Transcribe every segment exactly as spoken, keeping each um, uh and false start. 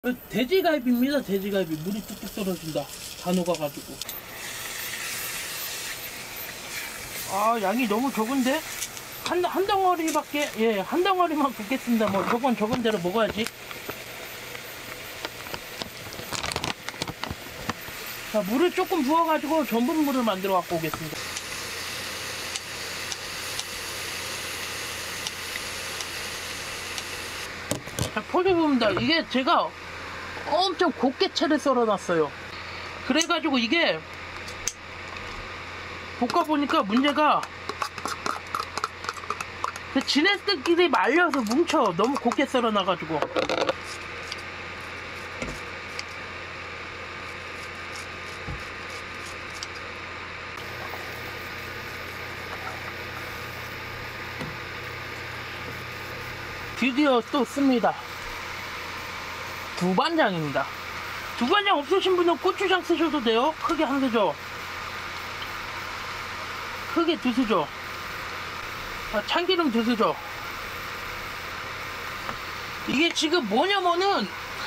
돼지갈비입니다. 돼지갈비. 물이 뚝뚝 떨어진다. 다 녹아가지고. 아, 양이 너무 적은데? 한, 한 덩어리밖에, 예, 한 덩어리만 붓겠습니다. 뭐, 저건 적은 대로 먹어야지. 자, 물을 조금 부어가지고 전분물을 만들어 갖고 오겠습니다. 자, 포기봅니다. 이게 제가 엄청 곱게 채를 썰어놨어요. 그래가지고 이게 볶아보니까 문제가 지네스끼리 말려서 뭉쳐. 너무 곱게 썰어놔가지고. 드디어 또 씁니다. 두반장입니다. 두반장 없으신 분은 고추장 쓰셔도 돼요. 크게 한 수저, 크게 두 수저, 아, 참기름 두 수저. 이게 지금 뭐냐면은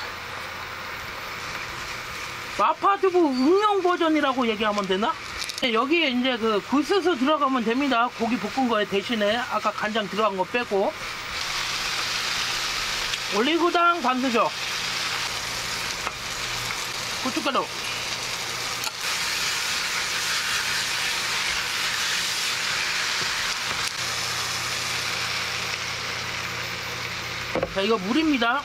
마파두부 응용 버전이라고 얘기하면 되나? 여기에 이제 그 굴소스 들어가면 됩니다. 고기 볶은 거에 대신에 아까 간장 들어간 거 빼고. 올리고당 반 수저, 고춧가루, 자, 이거 물입니다.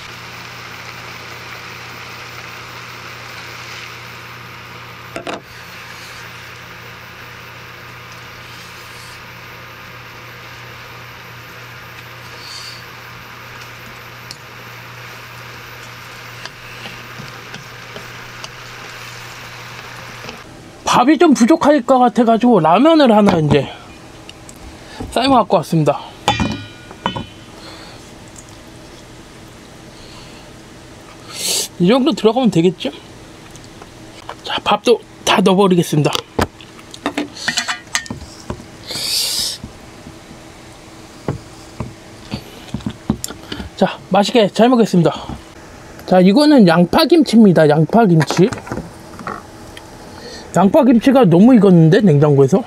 밥이 좀 부족할 것 같아 가지고 라면을 하나 이제 삶아 갖고 왔습니다. 이 정도 들어가면 되겠죠? 자, 밥도 다 넣어버리겠습니다. 자, 맛있게 잘 먹겠습니다. 자, 이거는 양파김치입니다. 양파김치. 양파김치가 너무 익었는데, 냉장고에서.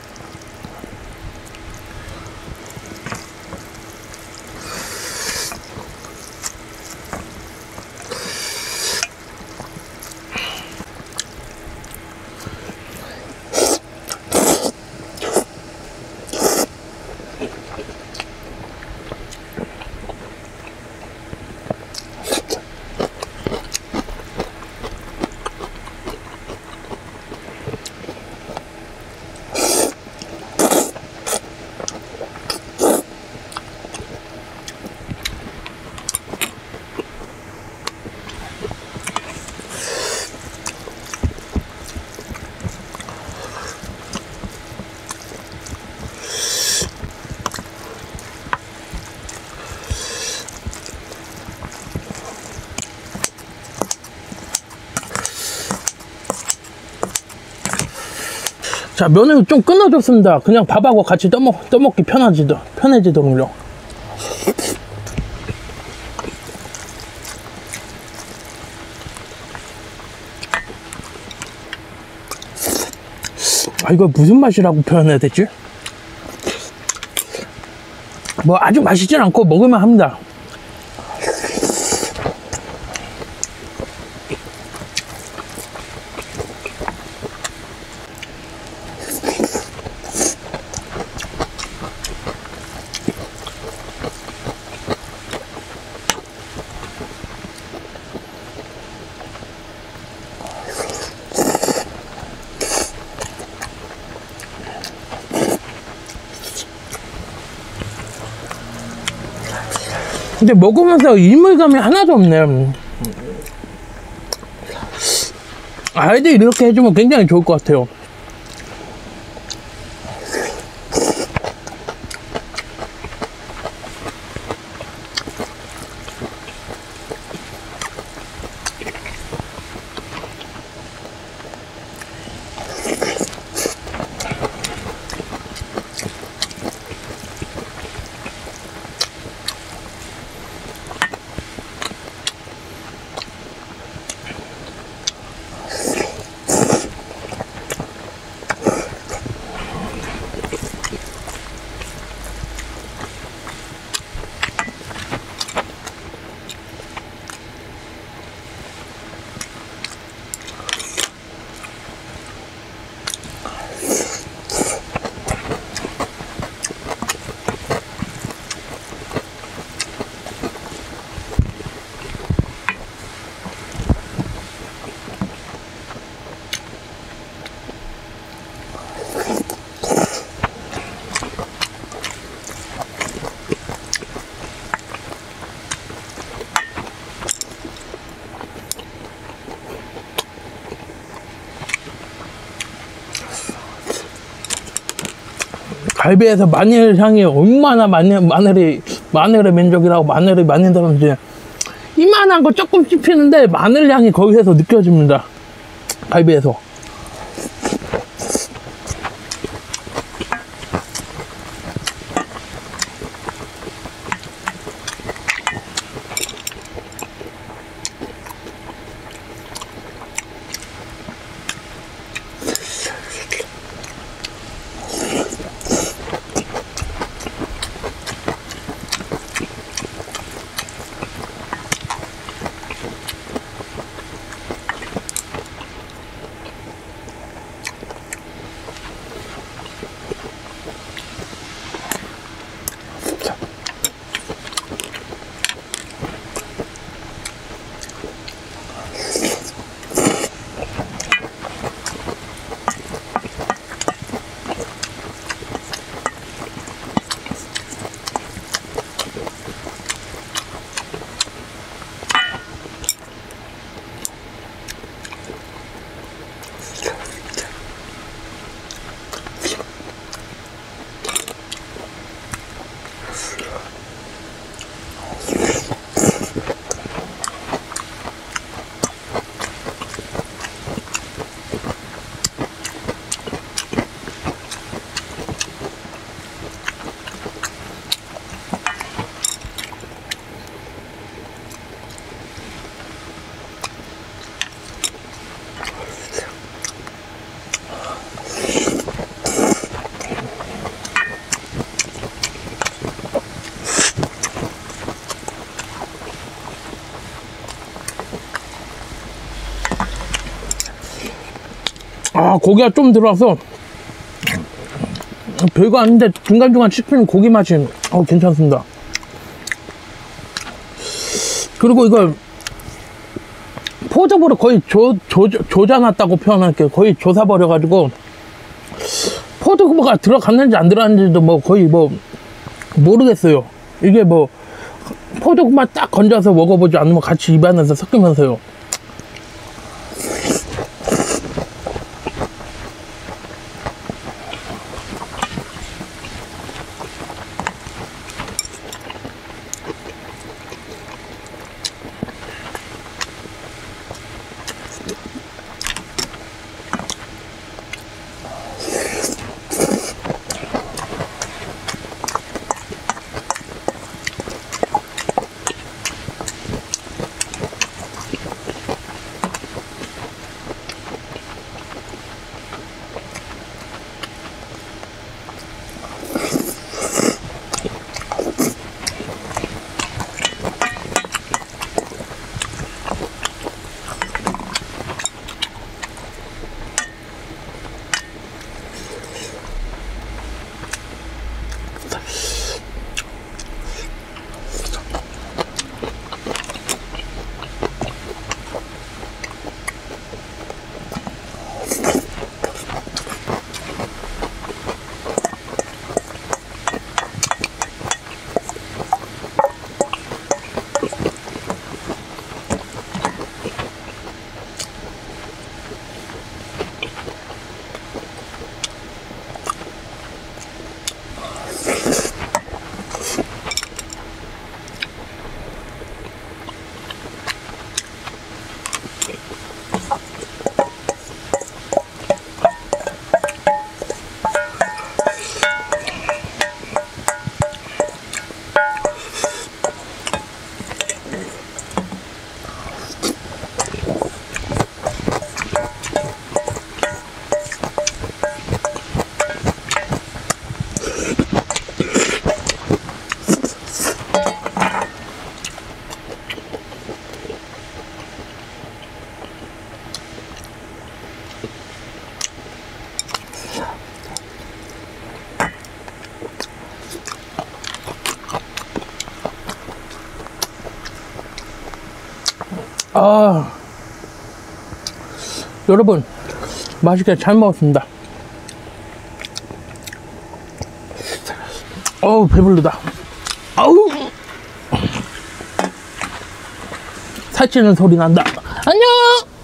자, 면을 좀 끊어줬습니다. 그냥 밥하고 같이 떠먹, 떠먹기 편하지도, 편해지더군요. 아, 이거 무슨 맛이라고 표현해야 되지? 뭐 아주 맛있진 않고 먹을만 합니다. 근데 먹으면서 이물감이 하나도 없네. 아이들 이렇게 해주면 굉장히 좋을 것 같아요. 갈비에서 마늘 향이 얼마나 마늘, 마늘이, 마늘의 민족이라고 마늘이 많이 들었는지 이만한 거 조금 씹히는데 마늘 향이 거기에서 느껴집니다. 갈비에서. 아, 고기가 좀 들어와서 별거 아닌데 중간중간 씹히는 고기 맛이 어, 괜찮습니다. 그리고 이걸 포접으로 거의 조, 조, 조져놨다고 표현할게요. 거의 조사버려가지고 포도가 들어갔는지 안 들어갔는지도 뭐 거의 뭐 모르겠어요. 이게 뭐 포도만 딱 건져서 먹어보지 않으면 같이 입안에서 섞이면서요. 아, 여러분 맛있게 잘 먹었습니다. 어우, 배부르다. 아우, 살찌는 소리 난다. 안녕.